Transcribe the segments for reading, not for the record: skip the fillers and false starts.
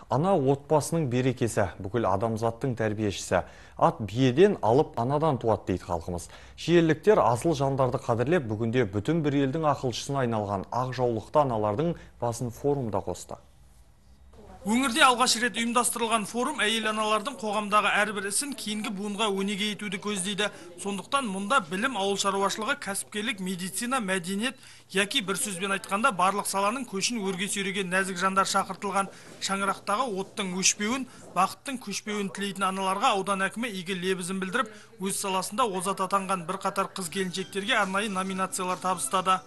Ана отбасының берекесі, бүкіл адамзаттың тәрбиешісі. Ат биеден алып анадан туады дейді халқымыз. Шиеліктер асыл жандарды қадірлеп, бүгінде бүтін бір елдің ақылшысына айналған ақ жаулықты аналардың басын форумда қосты. Өңірде алғаш рет ұйымдастырылған форум әйел аналардың қоғамдағы әрбір ісін кейінгі буынға өнеге етуді көздейді. Сондықтан мұнда білім, ауыл шаруашылығы, кәсіпкерлік, медицина, мәдениет, яки бір сөзбен айтқанда барлық саланың көшін өрге сүйреген нәзік жандар шақыртылған. Шаңырақтағы оттың өшпеуін, бақыттың көшпеуін тілейтін аналарға аудан әкімі игі лебізін білдіріп, өз саласында озат атанған бірқатар қыз-келіншектерге арнайы номинациялар табыстады.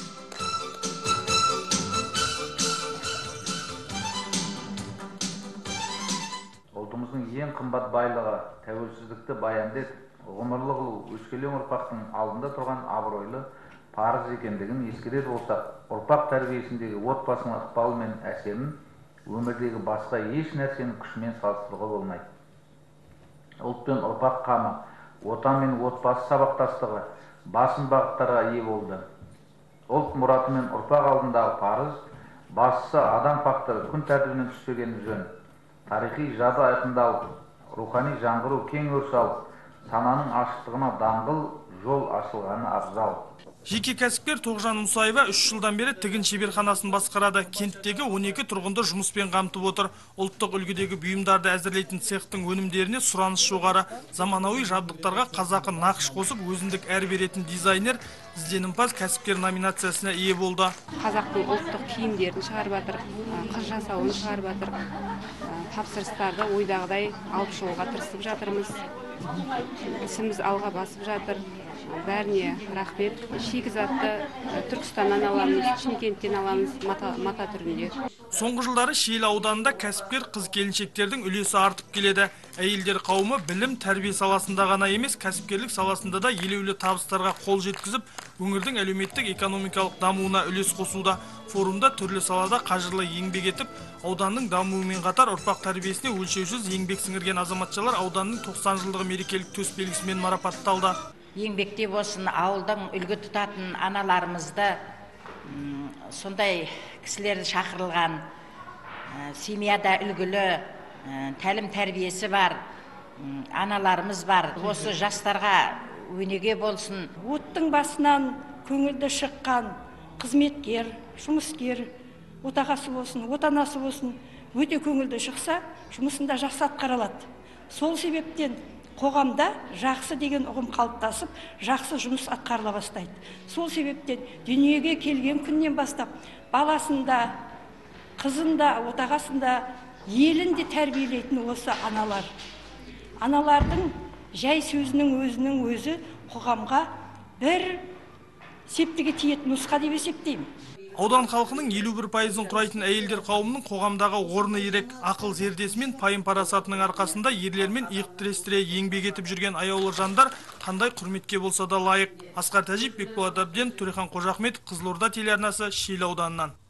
Ұлтымыздың ең қымбат байлығы тәуелсіздікті баяндап, ғұмырлы қылу өскелең ұрпақтың алдында тұрған абыройлы парыз екендігін ескерер болсақ, ұрпақ тәрбиесіндегі отбасының ықпалы мен әсерін өмірдегі басқа еш нәрсенің күшімен салыстыруға болмайды. Ұлт пен ұрпақ қамы, отан мен отбасы сабақтастығы басым бағыттарға ие болды. Ұлт мұраты мен ұрпақ алдындағы парыз, бастысы адам факторы күн тәртібінен түспегені жөн. Тарихи жады айқындалып, рухани жаңғыру кең өріс алып, сананың ашықтығына даңғыл жол ашылғаны абзал. Жеке кәсіпкер Тоғжан Мұсаева 3 жылдан бері тігін шеберханасын басқарады. Кенттегі 12 тұрғынды жұмыспен қамтып отыр. Ұлттық үлгідегі бұйымдарды әзірлейтін цехтың өнімдеріне сұраныс жоғары. Заманауи жабдықтарға қазақы нақыш қосып, өзіндік әр беретін дизайнер ізденімпаз кәсіпкер номинациясына ие болды. Қазақтың ұлттық киімдерін шығарып жатыр, қыз жасауын шығарып жатыр. Тапсырыстарды ойдағыдай алып шығуға тырысып жатырмыз. Ісіміз алға басып жатыр. Бәріне рахмет. Шикізатты Түркістаннан аламыз, Шымкенттен аламыз, мата түрінде. Соңғы жылдары Шиелі ауданында кәсіпкер қыз-келіншектердің үлесі артып келеді. Әйелдер қауымы білім, тәрбие саласында ғана емес, кәсіпкерлік саласында да елеулі табыстарға қол жеткізіп, өңірдің әлеуметтік экономикалық дамуына үлес қосуда. Форумда түрлі салада қажырлы еңбек етіп, ауданның дамуымен қатар ұрпақ тәрбиесіне өлшеусіз еңбек сіңірген азаматшалар ауданның 90 жылдығы мерекелік төсбелгісімен марапатталды. Еңбекте болсын, ауылдың үлгі тұтатын аналарымызды, сондай кісілерді шақырылған, семьяда үлгілі, тәлім тәрбиесі бар аналарымыз бар. Осы жастарға өнеге болсын. Оттың басынан көңілді шыққан қызметкер, жұмыскер, отағасы болсын, отанасы болсын, өте көңілді шықса, жұмысында жақсы атқара алады. Сол себептен қоғамда жақсы деген ұғым қалыптасып, жақсы жұмыс атқарыла бастайды. Сол себептен дүниеге келген күннен бастап, баласында, қызында, отағасында, елінде тәрбиелейтін осы аналар. Аналардың жай сөзінің өзінің өзі қоғамға бір септігі тиетін нұсқа деп есептеймін. Аудан халқының 51%-ын құрайтын әйелдер қауымының қоғамдағы орны ерек. Ақыл зердесі мен пайым парасатының арқасында ерлермен иық тірестіре еңбек етіп жүрген аяулы жандар қандай құрметке болса да лайық. Асқар Тәжиев, Бекболат Әбден, Төрехан Қожахметов, Қызылорда телеарнасы, Шиелі ауданынан.